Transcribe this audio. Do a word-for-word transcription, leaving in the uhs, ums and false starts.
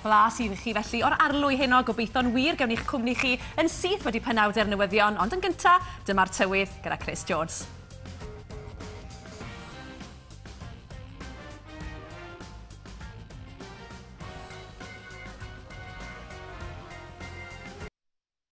blas i chi felly o'r arlwy heno, gobeithio'n wir gewn i'ch cwmni chi yn syth wedi penawdau'r newyddion, ond yn gyntaf, dyma'r tywydd gyda Chris Jones.